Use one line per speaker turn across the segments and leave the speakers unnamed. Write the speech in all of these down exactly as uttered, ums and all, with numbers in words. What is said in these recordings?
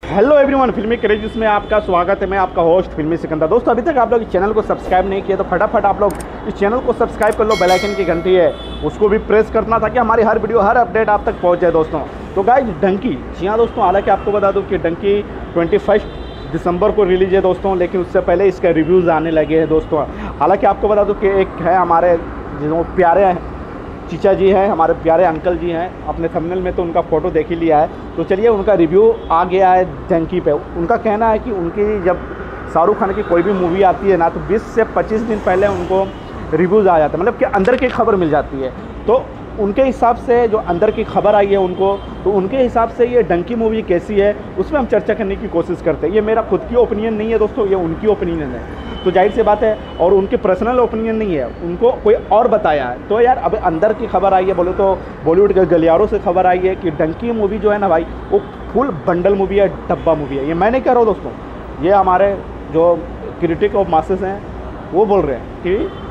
Hello everyone, फिल्मी क्रेजिस में आपका स्वागत है। मैं आपका होस्ट फिल्मी सिकंदर। दोस्तों, अभी तक आप लोग इस चैनल को सब्सक्राइब नहीं किया तो फटाफट आप लोग इस चैनल को सब्सक्राइब कर लो। बेल आइकन की घंटी है उसको भी प्रेस करना ताकि हमारी हर वीडियो हर अपडेट आप तक पहुंच जाए। दोस्तों तो गाइस, डंकी, जी हाँ दोस्तों, हालांकि आपको बता दूँ कि डंकी ट्वेंटी फर्स्ट दिसंबर को रिलीज है दोस्तों, लेकिन उससे पहले इसके रिव्यूज़ आने लगे हैं दोस्तों। हालाँकि आपको बता दूँ कि एक है हमारे जो प्यारे चीचा जी हैं, हमारे प्यारे अंकल जी हैं, अपने थंबनेल में तो उनका फ़ोटो देख ही लिया है। तो चलिए, उनका रिव्यू आ गया है डंकी पे। उनका कहना है कि उनकी जब शाहरुख खान की कोई भी मूवी आती है ना, तो बीस से पच्चीस दिन पहले उनको रिव्यूज़ आ जाता है, मतलब कि अंदर की खबर मिल जाती है। तो उनके हिसाब से जो अंदर की खबर आई है उनको, तो उनके हिसाब से ये डंकी मूवी कैसी है उसमें हम चर्चा करने की कोशिश करते हैं। ये मेरा खुद की ओपिनियन नहीं है दोस्तों, ये उनकी ओपिनियन है, तो जाहिर सी बात है, और उनकी पर्सनल ओपिनियन नहीं है, उनको कोई और बताया है। तो यार, अब अंदर की खबर आई है, बोले तो बॉलीवुड के गलियारों से खबर आई है कि डंकी मूवी जो है ना भाई, वो फुल बंडल मूवी है, डब्बा मूवी है। ये मैं नहीं कह रहा हूँ दोस्तों, ये हमारे जो क्रिटिक ऑफ मासेस हैं वो बोल रहे हैं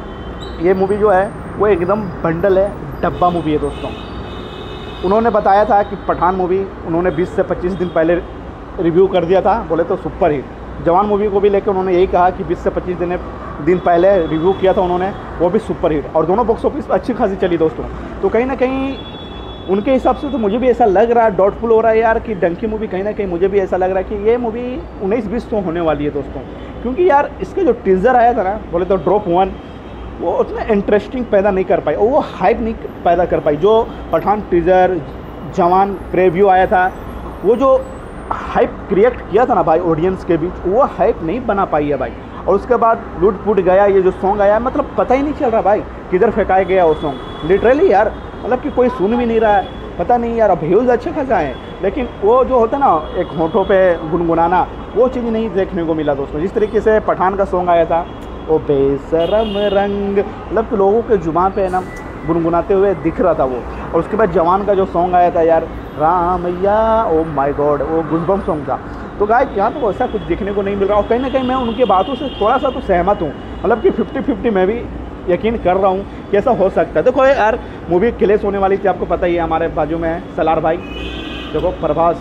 कि ये मूवी जो है वो एकदम बंडल है, डब्बा मूवी है दोस्तों। उन्होंने बताया था कि पठान मूवी उन्होंने बीस से पच्चीस दिन पहले रिव्यू कर दिया था, बोले तो सुपर हिट। जवान मूवी को भी लेकर उन्होंने यही कहा कि बीस से पच्चीस दिन दिन पहले रिव्यू किया था उन्होंने, वो भी सुपर हिट, और दोनों बॉक्स ऑफिस पर अच्छी खासी चली दोस्तों। तो कहीं ना कहीं उनके हिसाब से तो मुझे भी ऐसा लग रहा है, डाउटफुल हो रहा है यार, कि डंकी मूवी कहीं ना कहीं मुझे भी ऐसा लग रहा है कि ये मूवी उन्नीस बीस तो होने वाली है दोस्तों। क्योंकि यार इसके जो टीज़र आया था ना, बोले तो ड्रॉप वन, वो उतना इंटरेस्टिंग पैदा नहीं कर पाई, और वो हाइप नहीं पैदा कर पाई। जो पठान टीज़र, जवान प्रीव्यू आया था, वो जो हाइप क्रिएट किया था ना भाई ऑडियंस के बीच, वो हाइप नहीं बना पाई है भाई। और उसके बाद लूट फूट गया, ये जो सॉन्ग आया, मतलब पता ही नहीं चल रहा भाई किधर फेंकाया गया वो सॉन्ग, लिटरली यार, मतलब कि कोई सुन भी नहीं रहा है, पता नहीं यार। अब व्यूज़ अच्छे खासा हैं, लेकिन वो जो होता है ना एक होठों पे गुनगुनाना, वो चीज़ नहीं देखने को मिला दोस्तों। जिस तरीके से पठान का सॉन्ग आया था, ओ बेशरम रंग, मतलब कि लोगों के जुबान पे ना गुनगुनाते हुए दिख रहा था वो। और उसके बाद जवान का जो सॉन्ग आया था यार, रामैया, ओ माय गॉड, वो गुजबम सॉन्ग था। तो गाइस, यहाँ तो ऐसा कुछ देखने को नहीं मिल रहा, और कहीं ना कहीं मैं उनकी बातों से थोड़ा सा तो सहमत हूँ, मतलब कि फिफ्टी फिफ्टी मैं भी यकीन कर रहा हूँ कि ऐसा हो सकता है। देखो यार, मूवी क्लैश होने वाली थी, आपको पता ही है, हमारे बाजू में है सलार भाई, देखो प्रभास,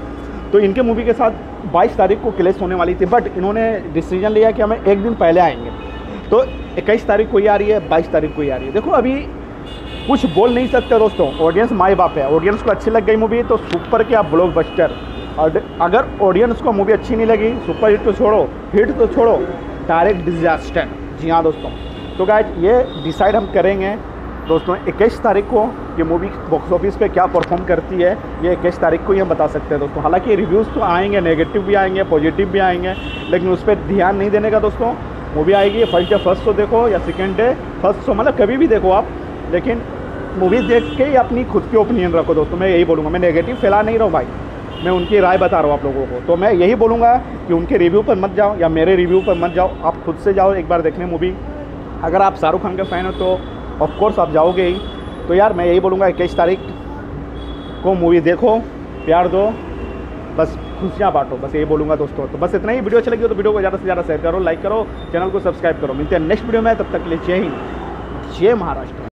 तो इनके मूवी के साथ बाईस तारीख को क्लैश होने वाली थी, बट इन्होंने डिसीजन लिया कि हमें एक दिन पहले आएंगे। तो इक्कीस तारीख को ही आ रही है, बाईस तारीख को ही आ रही है। देखो, अभी कुछ बोल नहीं सकते दोस्तों, ऑडियंस माई बाप है। ऑडियंस को अच्छी लग गई मूवी तो सुपर क्या ब्लॉकबस्टर, और अगर ऑडियंस को मूवी अच्छी नहीं लगी, सुपर हिट तो छोड़ो, हिट तो छोड़ो, डायरेक्ट डिजास्टर। जी हाँ दोस्तों, तो गाइस ये डिसाइड हम करेंगे दोस्तों इक्कीस तारीख को कि मूवी बॉक्स ऑफिस पे क्या परफॉर्म करती है, ये इक्कीस तारीख को ही हम बता सकते हैं दोस्तों। हालांकि रिव्यूज़ तो आएंगे, नेगेटिव भी आएंगे, पॉजिटिव भी आएंगे, लेकिन उस पर ध्यान नहीं देने का दोस्तों। मूवी आएगी, फर्स्ट डे फर्स्ट शो देखो, या सेकेंड डे फर्स्ट शो, मतलब कभी भी देखो आप, लेकिन मूवी देख के ही अपनी खुद की ओपिनियन रखो दोस्तों। मैं यही बोलूँगा, मैं नेगेटिव फैला नहीं रहा हूँ भाई, मैं उनकी राय बता रहा हूँ आप लोगों को। तो मैं यही बोलूँगा कि उनके रिव्यू पर मत जाओ या मेरे रिव्यू पर मत जाओ, आप खुद से जाओ एक बार देखने मूवी। अगर आप शाहरुख खान के फ़ैन हो तो ऑफकोर्स आप जाओगे ही। तो यार मैं यही बोलूँगा, इक्कीस तारीख को मूवी देखो, प्यार दो, बस खुशियाँ बांटो, बस यही बोलूँगा दोस्तों। तो बस इतना ही। वीडियो अच्छी लगी तो वीडियो को ज़्यादा से ज़्यादा शेयर करो, लाइक करो, चैनल को सब्सक्राइब करो। मिलते हैं नेक्स्ट वीडियो में, तब तक के लिए जय हिंद, जय महाराष्ट्र।